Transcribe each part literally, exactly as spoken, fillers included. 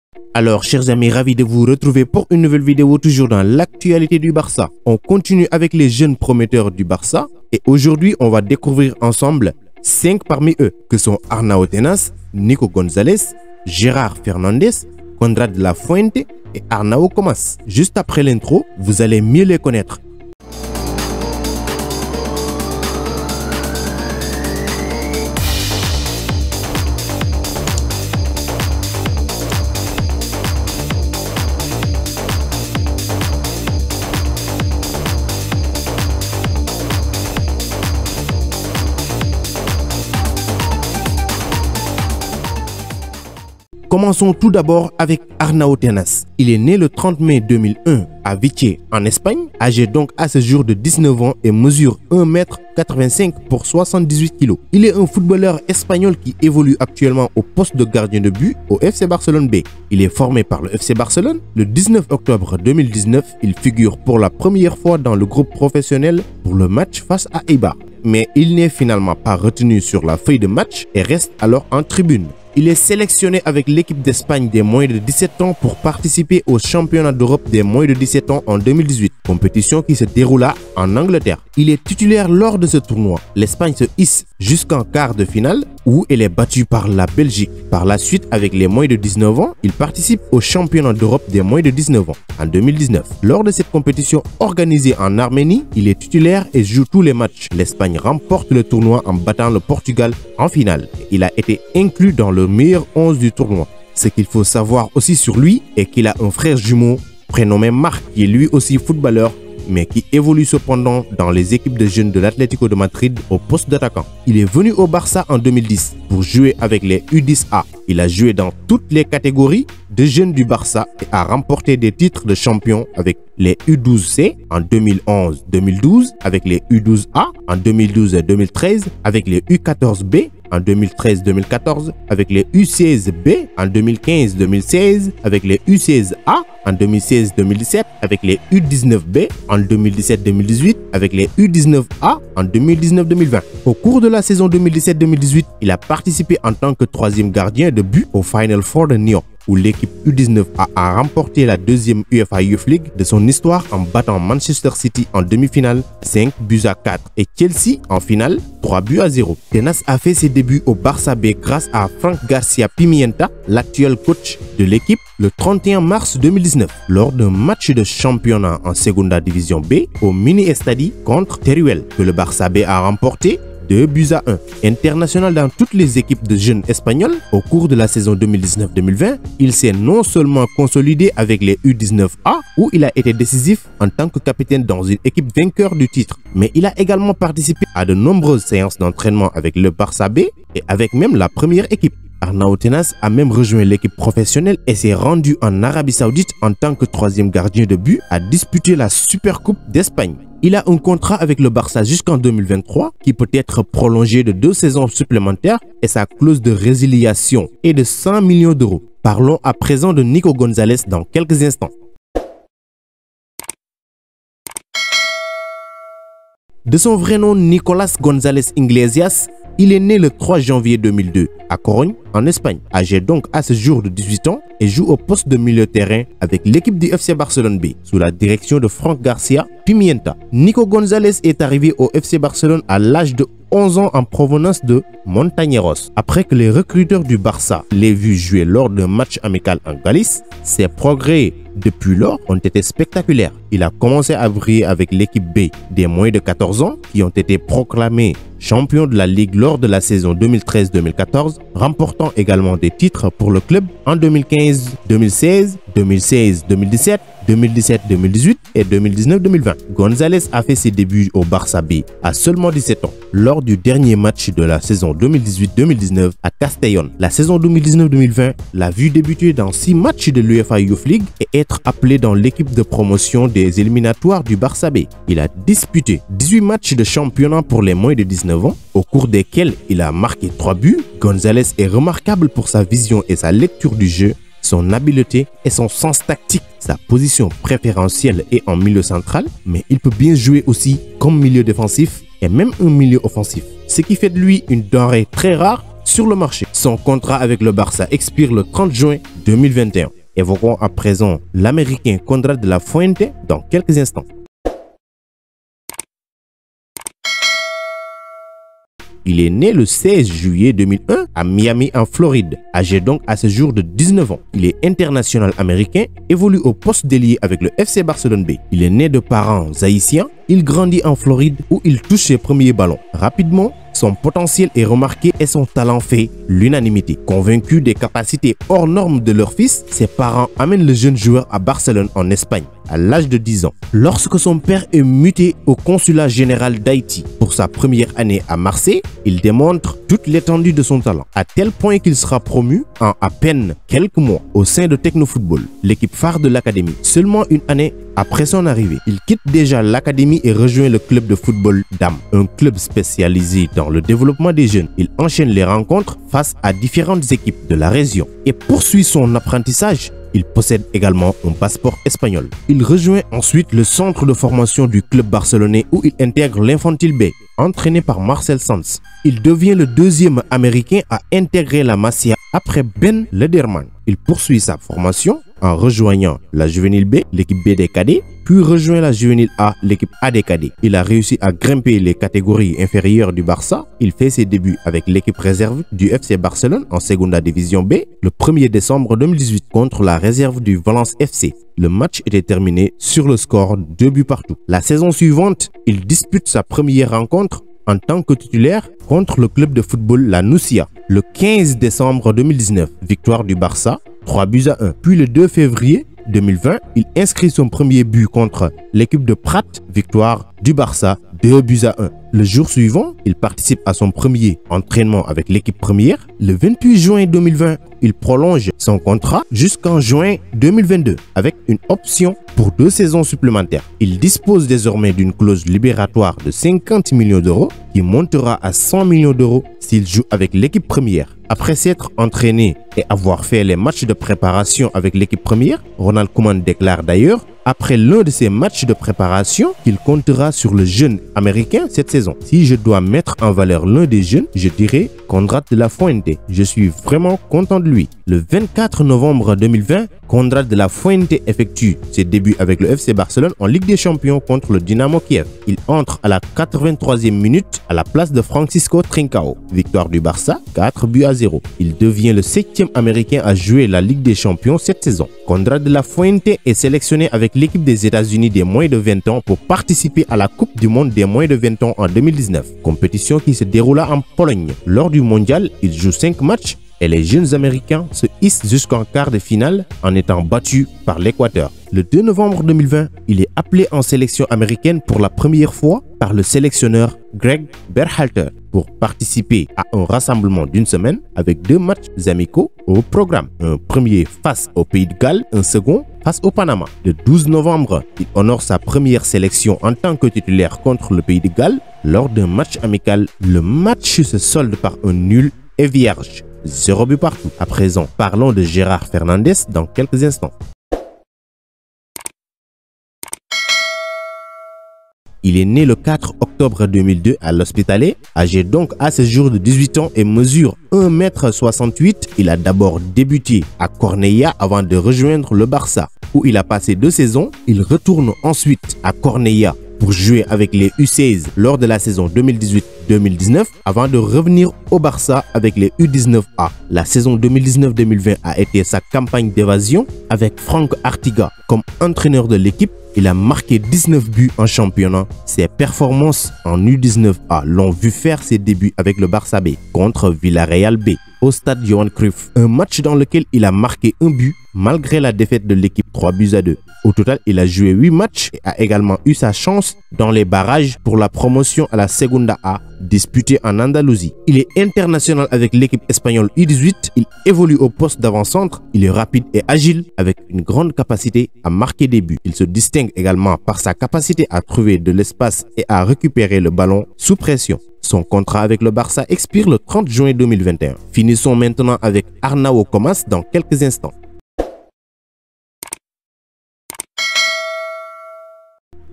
Alors chers amis, ravi de vous retrouver pour une nouvelle vidéo toujours dans l'actualité du Barça. On continue avec les jeunes prometteurs du Barça et aujourd'hui on va découvrir ensemble cinq parmi eux que sont Arnau Tenas, Nico González, Gérard Fernandez, Konrad Lafuente et Arnau Comas. Juste après l'intro, vous allez mieux les connaître. Commençons tout d'abord avec Arnau Tenas. Il est né le trente mai deux mille un à Vitesse en Espagne, âgé donc à ce jour de dix-neuf ans et mesure un mètre quatre-vingt-cinq pour soixante-dix-huit kilos. Il est un footballeur espagnol qui évolue actuellement au poste de gardien de but au F C Barcelone B. Il est formé par le F C Barcelone. Le dix-neuf octobre deux mille dix-neuf, il figure pour la première fois dans le groupe professionnel pour le match face à Eibar. Mais il n'est finalement pas retenu sur la feuille de match et reste alors en tribune. Il est sélectionné avec l'équipe d'Espagne des moins de dix-sept ans pour participer au championnat d'Europe des moins de dix-sept ans en deux mille dix-huit, compétition qui se déroula en Angleterre. Il est titulaire lors de ce tournoi. L'Espagne se hisse jusqu'en quart de finale où elle est battue par la Belgique. Par la suite, avec les moins de dix-neuf ans, il participe au championnat d'Europe des moins de dix-neuf ans en deux mille dix-neuf. Lors de cette compétition organisée en Arménie, il est titulaire et joue tous les matchs. L'Espagne remporte le tournoi en battant le Portugal en finale. Il a été inclus dans le meilleur onze du tournoi. Ce qu'il faut savoir aussi sur lui est qu'il a un frère jumeau prénommé Marc qui est lui aussi footballeur mais qui évolue cependant dans les équipes de jeunes de l'Atlético de Madrid au poste d'attaquant. Il est venu au Barça en deux mille dix pour jouer avec les U dix A. Il a joué dans toutes les catégories de jeunes du Barça et a remporté des titres de champion avec les U douze C en deux mille onze deux mille douze, avec les U douze A en deux mille douze deux mille treize, avec les U quatorze B en deux mille treize deux mille quatorze, avec les U seize B en deux mille quinze deux mille seize, avec les U seize A en deux mille seize deux mille dix-sept, avec les U dix-neuf B en deux mille dix-sept deux mille dix-huit, avec les U dix-neuf A en deux mille dix-neuf deux mille vingt. Au cours de la saison deux mille dix-sept deux mille dix-huit, il a participé en tant que troisième gardien de but au Final Four de New York, où l'équipe U dix-neuf A a remporté la deuxième UEFA Youth League de son histoire en battant Manchester City en demi-finale cinq buts à quatre et Chelsea en finale trois buts à zéro. Tenas a fait ses débuts au Barça B grâce à Frank Garcia Pimienta, l'actuel coach de l'équipe, le trente et un mars deux mille dix-neuf, lors d'un match de championnat en Segunda Division B au Mini Estadi contre Teruel, que le Barça B a remporté deux buts à un. International dans toutes les équipes de jeunes espagnols, au cours de la saison deux mille dix-neuf deux mille vingt, il s'est non seulement consolidé avec les U dix-neuf A, où il a été décisif en tant que capitaine dans une équipe vainqueur du titre, mais il a également participé à de nombreuses séances d'entraînement avec le Barça B et avec même la première équipe. Arnau Tenas a même rejoint l'équipe professionnelle et s'est rendu en Arabie Saoudite en tant que troisième gardien de but à disputer la Supercoupe d'Espagne. Il a un contrat avec le Barça jusqu'en deux mille vingt-trois qui peut être prolongé de deux saisons supplémentaires et sa clause de résiliation est de cent millions d'euros. Parlons à présent de Nico González dans quelques instants. De son vrai nom Nicolás González Iglesias, il est né le trois janvier deux mille deux à Corogne, en Espagne, âgé donc à ce jour de dix-huit ans et joue au poste de milieu de terrain avec l'équipe du F C Barcelone B sous la direction de Frank Garcia Pimienta. Nico González est arrivé au F C Barcelone à l'âge de onze ans en provenance de Montañeros. Après que les recruteurs du Barça l'aient vu jouer lors d'un match amical en Galice, ses progrès depuis lors ont été spectaculaires. Il a commencé à briller avec l'équipe B des moins de quatorze ans qui ont été proclamés champions de la Ligue lors de la saison deux mille treize deux mille quatorze, remportant également des titres pour le club en deux mille quinze deux mille seize, deux mille seize deux mille dix-sept, deux mille dix-sept deux mille dix-huit et deux mille dix-neuf deux mille vingt. González a fait ses débuts au Barça B à seulement dix-sept ans, lors du dernier match de la saison deux mille dix-huit deux mille dix-neuf à Castellón. La saison deux mille dix-neuf deux mille vingt l'a vu débuter dans six matchs de l'UEFA Youth League et être appelé dans l'équipe de promotion des éliminatoires du Barça B. Il a disputé dix-huit matchs de championnat pour les moins de dix-neuf ans, au cours desquels il a marqué trois buts. González est remarquable pour sa vision et sa lecture du jeu, son habileté et son sens tactique. Sa position préférentielle est en milieu central, mais il peut bien jouer aussi comme milieu défensif et même un milieu offensif, ce qui fait de lui une denrée très rare sur le marché. Son contrat avec le Barça expire le trente juin deux mille vingt et un. Évoquons à présent l'Américain Konrad de la Fuente dans quelques instants. Il est né le seize juillet deux mille un à Miami en Floride, âgé donc à ce jour de dix-neuf ans. Il est international américain, évolue au poste d'ailier avec le F C Barcelone B. Il est né de parents haïtiens, il grandit en Floride où il touche ses premiers ballons. Rapidement, son potentiel est remarqué et son talent fait l'unanimité. Convaincus des capacités hors normes de leur fils, ses parents amènent le jeune joueur à Barcelone en Espagne à l'âge de dix ans. Lorsque son père est muté au consulat général d'Haïti pour sa première année à Marseille, il démontre toute l'étendue de son talent, à tel point qu'il sera promu en à peine quelques mois au sein de Technofootball, l'équipe phare de l'académie. Seulement une année après son arrivée, il quitte déjà l'académie et rejoint le club de football d'Am, un club spécialisé dans le développement des jeunes. Il enchaîne les rencontres face à différentes équipes de la région et poursuit son apprentissage. Il possède également un passeport espagnol. Il rejoint ensuite le centre de formation du club barcelonais où il intègre l'Infantil B, entraîné par Marcel Sanz. Il devient le deuxième Américain à intégrer la Masia après Ben Lederman. Il poursuit sa formation en rejoignant la Juvénile B, l'équipe B des cadets, puis rejoint la Juvénile A, l'équipe A des cadets. Il a réussi à grimper les catégories inférieures du Barça. Il fait ses débuts avec l'équipe réserve du F C Barcelone en Segunda Division B le premier décembre deux mille dix-huit contre la réserve du Valence F C. Le match était terminé sur le score deux buts partout. La saison suivante, il dispute sa première rencontre en tant que titulaire contre le club de football La Nucia. Le quinze décembre deux mille dix-neuf, victoire du Barça, trois buts à un. Puis le deux février deux mille vingt, il inscrit son premier but contre l'équipe de Prat, victoire du Barça, deux buts à un. Le jour suivant, il participe à son premier entraînement avec l'équipe première. Le vingt-huit juin deux mille vingt, il prolonge son contrat jusqu'en juin deux mille vingt-deux avec une option pour deux saisons supplémentaires. Il dispose désormais d'une clause libératoire de cinquante millions d'euros qui montera à cent millions d'euros s'il joue avec l'équipe première. Après s'être entraîné et avoir fait les matchs de préparation avec l'équipe première, Ronald Koeman déclare d'ailleurs après l'un de ces matchs de préparation qu'il comptera sur le jeune américain cette saison. Si je dois mettre en valeur l'un des jeunes, je dirais Konrad de la Fuente. Je suis vraiment content de lui. Le vingt-quatre novembre deux mille vingt, Konrad de la Fuente effectue ses débuts avec le F C Barcelone en Ligue des Champions contre le Dynamo Kiev. Il entre à la quatre-vingt-troisième minute à la place de Francisco Trincao. Victoire du Barça, quatre buts à zéro. Il devient le septième Américain à jouer la Ligue des Champions cette saison. Konrad de la Fuente est sélectionné avec l'équipe des États-Unis des moins de vingt ans pour participer à la Coupe du Monde des moins de vingt ans en deux mille dix-neuf, compétition qui se déroula en Pologne. Lors du mondial, il joue cinq matchs et les jeunes Américains se hissent jusqu'en quart de finale en étant battus par l'Équateur. Le deux novembre deux mille vingt, il est appelé en sélection américaine pour la première fois par le sélectionneur Greg Berhalter pour participer à un rassemblement d'une semaine avec deux matchs amicaux au programme. Un premier face au Pays de Galles, un second face au Panama. Le douze novembre, il honore sa première sélection en tant que titulaire contre le Pays de Galles lors d'un match amical. Le match se solde par un nul et vierge. Zéro but partout. À présent, parlons de Gérard Fernandez dans quelques instants. Il est né le quatre octobre deux mille deux à l'Hospitalet, âgé donc à ce jour de dix-huit ans et mesure un mètre soixante-huit. Il a d'abord débuté à Cornellà avant de rejoindre le Barça, où il a passé deux saisons. Il retourne ensuite à Cornellà pour jouer avec les U seize lors de la saison deux mille dix-huit deux mille dix-neuf avant de revenir au Barça avec les U dix-neuf A. La saison deux mille dix-neuf deux mille vingt a été sa campagne d'évasion avec Franck Artiga comme entraîneur de l'équipe. Il a marqué dix-neuf buts en championnat. Ses performances en U dix-neuf A l'ont vu faire ses débuts avec le Barça B contre Villarreal B au stade Johan Cruyff. Un match dans lequel il a marqué un but malgré la défaite de l'équipe trois buts à deux. Au total, il a joué huit matchs et a également eu sa chance dans les barrages pour la promotion à la Segunda A disputée en Andalousie. Il est international avec l'équipe espagnole U dix-huit. Il évolue au poste d'avant-centre. Il est rapide et agile avec une grande capacité à marquer des buts. Il se distingue également par sa capacité à trouver de l'espace et à récupérer le ballon sous pression. Son contrat avec le Barça expire le trente juin deux mille vingt et un. Finissons maintenant avec Arnau Comas dans quelques instants.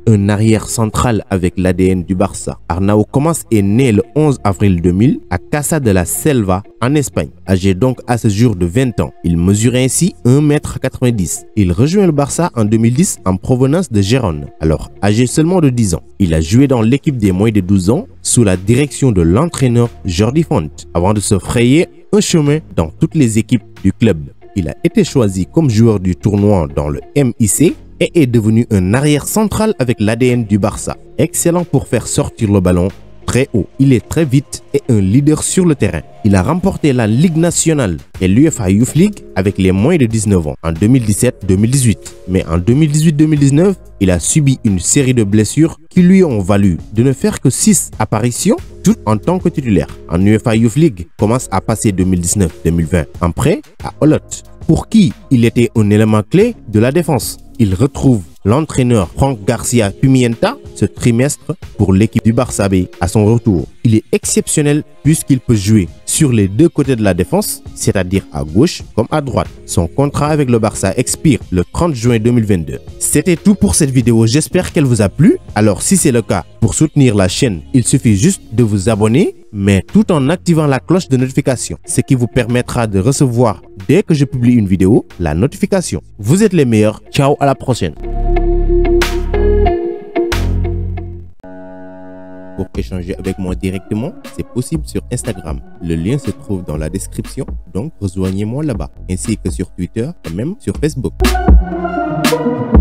un arrière central avec l'A D N du Barça. Arnau Comas est né le onze avril deux mille à Casa de la Selva en Espagne. Âgé donc à ce jour de vingt ans, il mesure ainsi un mètre quatre-vingt-dix. Il rejoint le Barça en deux mille dix en provenance de Gérone, alors âgé seulement de dix ans. Il a joué dans l'équipe des moins de douze ans sous la direction de l'entraîneur Jordi Font avant de se frayer un chemin dans toutes les équipes du club. Il a été choisi comme joueur du tournoi dans le M I C et est devenu un arrière central avec l'A D N du Barça. Excellent pour faire sortir le ballon très haut. Il est très vite et un leader sur le terrain. Il a remporté la Ligue nationale et l'UEFA Youth League avec les moins de dix-neuf ans en deux mille dix-sept deux mille dix-huit. Mais en deux mille dix-huit deux mille dix-neuf, il a subi une série de blessures qui lui ont valu de ne faire que six apparitions, toutes en tant que titulaire. En UEFA Youth League, commence à passer deux mille dix-neuf deux mille vingt en prêt à Olot, pour qui il était un élément clé de la défense. Il retrouve l'entraîneur Franck Garcia Pimienta ce trimestre pour l'équipe du Barça B à son retour. Il est exceptionnel puisqu'il peut jouer sur les deux côtés de la défense, c'est-à-dire à gauche comme à droite. Son contrat avec le Barça expire le trente juin deux mille vingt-deux. C'était tout pour cette vidéo, j'espère qu'elle vous a plu. Alors si c'est le cas, pour soutenir la chaîne, il suffit juste de vous abonner, mais tout en activant la cloche de notification, ce qui vous permettra de recevoir, dès que je publie une vidéo, la notification. Vous êtes les meilleurs, ciao, à la prochaine. Pour échanger avec moi directement, c'est possible sur Instagram. Le lien se trouve dans la description, donc rejoignez-moi là-bas, ainsi que sur Twitter et même sur Facebook.